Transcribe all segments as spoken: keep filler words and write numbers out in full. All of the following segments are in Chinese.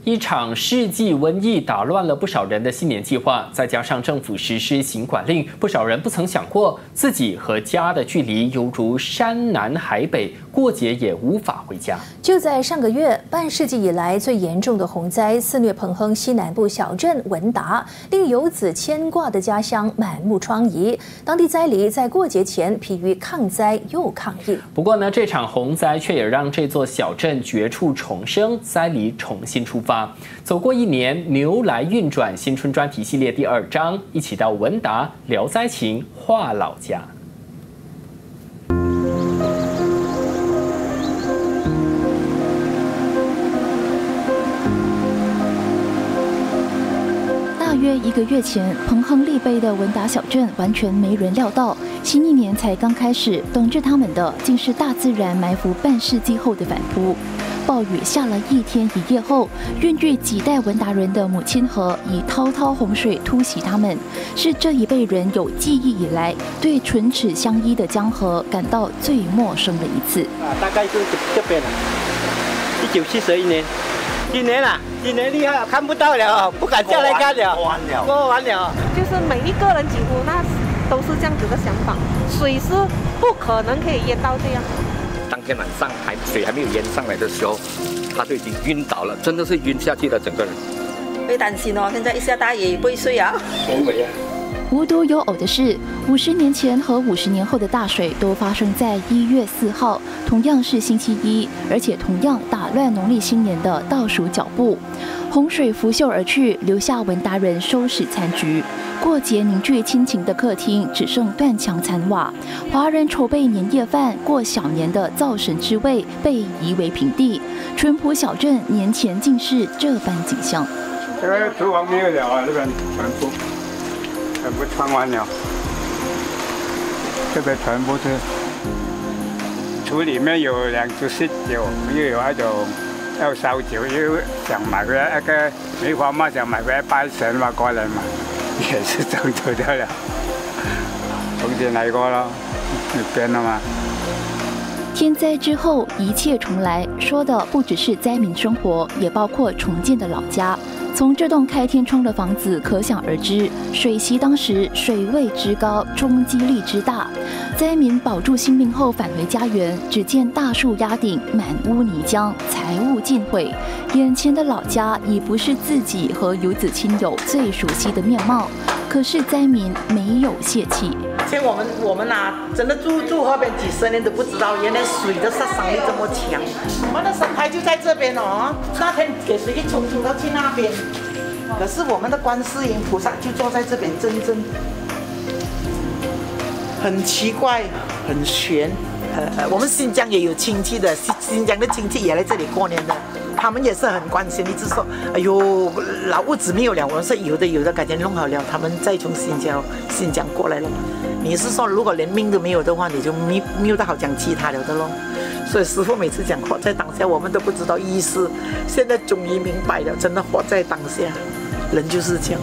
一场世纪瘟疫打乱了不少人的新年计划，再加上政府实施行管令，不少人不曾想过自己和家的距离犹如山南海北，过节也无法回家。 就在上个月，半世纪以来最严重的洪灾肆虐彭亨西南部小镇文达，令游子牵挂的家乡满目疮痍。当地灾黎在过节前疲于抗灾又抗疫。 不过呢，这场洪灾却也让这座小镇绝处重生，灾黎重新出发。走过一年，牛来运转新春专题系列第二章，一起到文达聊灾情，话老家。 大约一个月前，彭亨利碑的文达小镇完全没人料到，新一年才刚开始，等着他们的竟是大自然埋伏半世纪后的反扑。暴雨下了一天一夜后，孕育几代文达人的母亲河以滔滔洪水突袭他们，是这一辈人有记忆以来对唇齿相依的江河感到最陌生的一次。 啊，大概就是这边了，一九七十一年。今年啊，今年厉害了，看不到了，不敢下来看了，过完了，过完了。 就是每一个人几乎那都是这样子的想法，水是不可能可以淹到这样。 当天晚上还水还没有淹上来的时候，他就已经晕倒了，真的是晕下去了，整个人。 会担心哦，现在一下大雨不会睡啊。 很美啊。 无独有偶的是，五十年前和五十年后的大水都发生在一月四号，同样是星期一，而且同样打乱农历新年的倒数脚步。洪水拂袖而去，留下文达人收拾残局。过节凝聚亲情的客厅只剩断墙残瓦，华人筹备年夜饭、过小年的灶神之味被夷为平地。淳朴小镇年前竟是这般景象。 这个厨房没有了啊，这边全部全部穿完了，这边全部是厨里面有两只喜酒，又有那种要烧酒，又想买回来那个梅花嘛，想买回来拜神嘛，过来嘛。也是走走掉了，重新来过了，变了吗？ 天灾之后，一切重来，说的不只是灾民生活，也包括重建的老家。从这栋开天窗的房子可想而知，水席当时水位之高，冲击力之大。灾民保住性命后返回家园，只见大树压顶，满屋泥浆，财物尽毁。眼前的老家已不是自己和游子亲友最熟悉的面貌，可是灾民没有泄气。 像我们我们啊，真的住住后边几十年都不知道，原来水的杀伤力这么强。我们的神牌就在这边哦，那天给水一冲冲到去那边，可是我们的观世音菩萨就坐在这边，真真很奇怪，很玄。呃，我们新疆也有亲戚的，新新疆的亲戚也来这里过年的，他们也是很关心，一直说，哎呦，老屋子没有了，我说有的有的，改天弄好了，他们再从新疆新疆过来了。你是说，如果连命都没有的话，你就没没有得好讲其他了的咯。所以师父每次讲活在当下，我们都不知道意思，现在终于明白了，真的活在当下，人就是这样。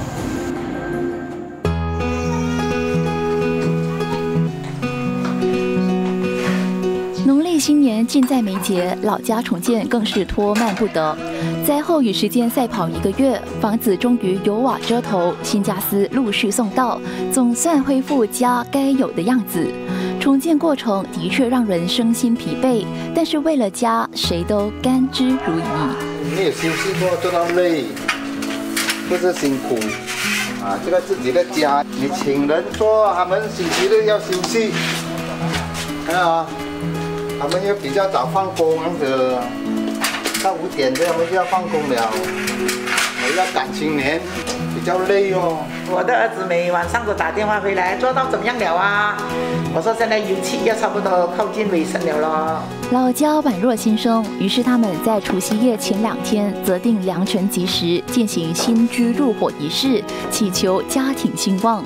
农历新年近在眉睫，老家重建更是拖慢不得。灾后与时间赛跑一个月，房子终于有瓦遮头，新家私陆续送到，总算恢复家该有的样子。重建过程的确让人身心疲惫，但是为了家，谁都甘之如饴。 没有休息过，做到累，不是辛苦啊！这个自己的家，你请人做，他们星期六要休息，看到啊？他们又比较早放工，样子到五点这他们就要放工了，我要赶新年，比较累哦。 我的儿子每晚上都打电话回来，做到怎么样了啊？我说现在油漆要差不多靠近尾声了咯。 老家宛若新生，于是他们在除夕夜前两天择定良辰吉时进行新居入伙仪式，祈求家庭兴旺。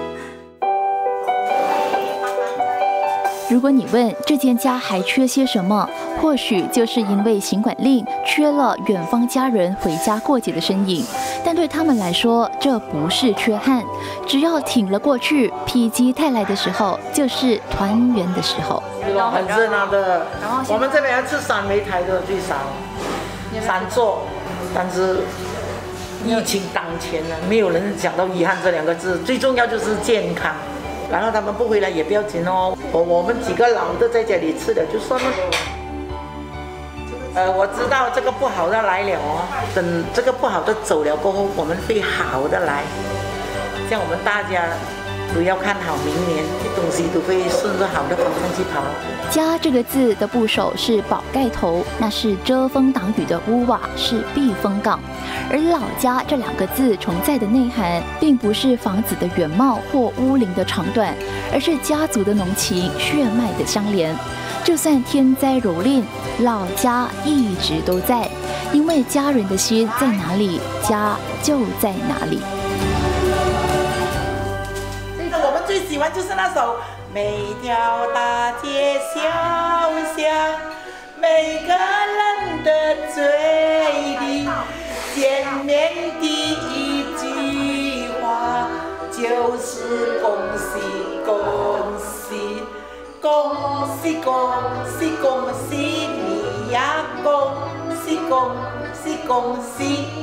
如果你问这间家还缺些什么，或许就是因为行管令缺了远方家人回家过节的身影。但对他们来说，这不是缺憾，只要挺了过去，否极泰来的时候，就是团圆的时候。 很热闹的，我们这边要吃三枚台的最少，三座但是疫情当前呢，没有人讲到遗憾这两个字，最重要就是健康。然后他们不回来也不要紧哦，我我们几个老的在家里吃了就算了。呃，我知道这个不好的来了哦，等这个不好的走了过后，我们会好的来。像我们大家都要看好明年，东西都会顺着好的方向去跑。 家这个字的部首是宝盖头，那是遮风挡雨的屋瓦，是避风港。而老家这两个字重在的内涵，并不是房子的原貌或屋龄的长短，而是家族的浓情血脉的相连。就算天灾蹂躏，老家一直都在，因为家人的心在哪里，家就在哪里。 我们最喜欢就是那首每条大街小巷，每个人的嘴里，见面第一句话就是恭喜恭喜恭喜恭喜恭喜你呀，恭喜恭喜恭喜